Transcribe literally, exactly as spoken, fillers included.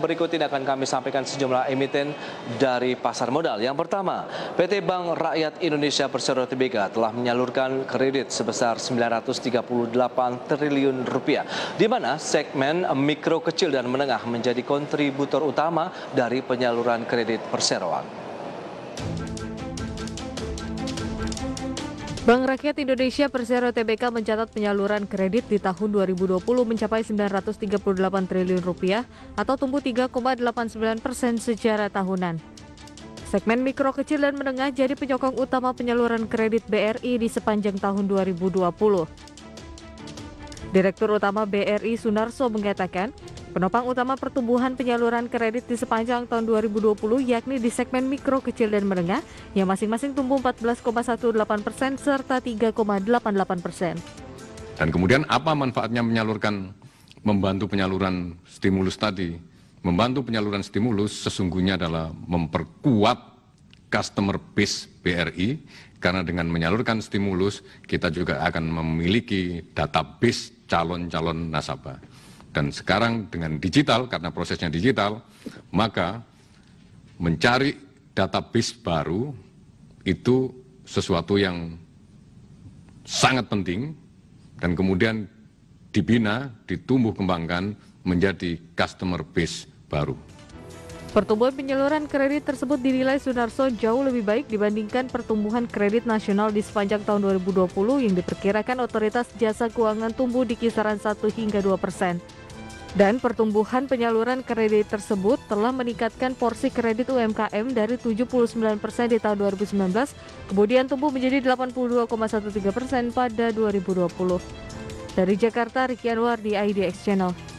berikut ini akan kami sampaikan sejumlah emiten dari pasar modal. Yang pertama, P T Bank Rakyat Indonesia Persero Tbk telah menyalurkan kredit sebesar sembilan ratus tiga puluh delapan triliun rupiah, di mana segmen mikro kecil dan menengah menjadi kontributor utama dari penyaluran kredit perseroan. Bank Rakyat Indonesia Persero Tbk mencatat penyaluran kredit di tahun dua ribu dua puluh mencapai sembilan ratus tiga puluh delapan triliun rupiah atau tumbuh tiga koma delapan sembilan persen secara tahunan. Segmen mikro kecil dan menengah jadi penyokong utama penyaluran kredit B R I di sepanjang tahun dua ribu dua puluh. Direktur Utama B R I Sunarso mengatakan, penopang utama pertumbuhan penyaluran kredit di sepanjang tahun dua ribu dua puluh yakni di segmen mikro kecil dan menengah yang masing-masing tumbuh empat belas koma delapan satu persen serta tiga koma delapan delapan persen. Dan kemudian apa manfaatnya menyalurkan, membantu penyaluran stimulus tadi? Membantu penyaluran stimulus sesungguhnya adalah memperkuat customer base B R I, karena dengan menyalurkan stimulus kita juga akan memiliki database calon-calon nasabah. Dan sekarang dengan digital, karena prosesnya digital, maka mencari database baru itu sesuatu yang sangat penting dan kemudian dibina, ditumbuh kembangkan menjadi customer base baru. Pertumbuhan penyaluran kredit tersebut dinilai Sunarso jauh lebih baik dibandingkan pertumbuhan kredit nasional di sepanjang tahun dua ribu dua puluh yang diperkirakan Otoritas Jasa Keuangan tumbuh di kisaran satu hingga dua persen. Dan pertumbuhan penyaluran kredit tersebut telah meningkatkan porsi kredit U M K M dari tujuh puluh sembilan persen di tahun dua ribu sembilan belas, kemudian tumbuh menjadi delapan puluh dua koma tiga belas persen pada dua ribu dua puluh. Dari Jakarta, Ricky Anwar di I D X Channel.